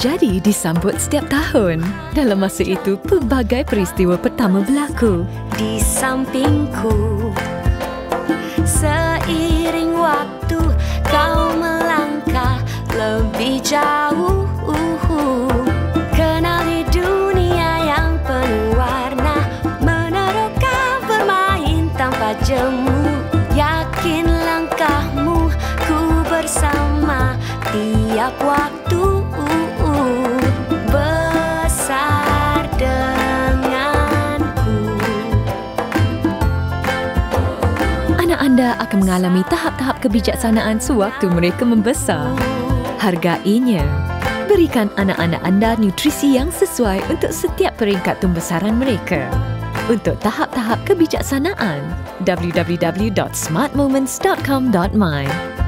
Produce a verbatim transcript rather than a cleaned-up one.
terjadi disambut setiap tahun. Dalam masa itu, pelbagai peristiwa pertama berlaku. Di sampingku, seiring waktu kau melangkah lebih jauh. Kenali dunia yang penuh warna, meneroka bermain tanpa jemu. Yakin langkahmu, ku bersama tiap waktu. Besar denganku. Anak anda akan mengalami tahap-tahap kebijaksanaan sewaktu mereka membesar. Hargainya. Berikan anak-anak anda nutrisi yang sesuai untuk setiap peringkat pembesaran mereka. Untuk tahap-tahap kebijaksanaan, w w w dot smart moments dot com dot my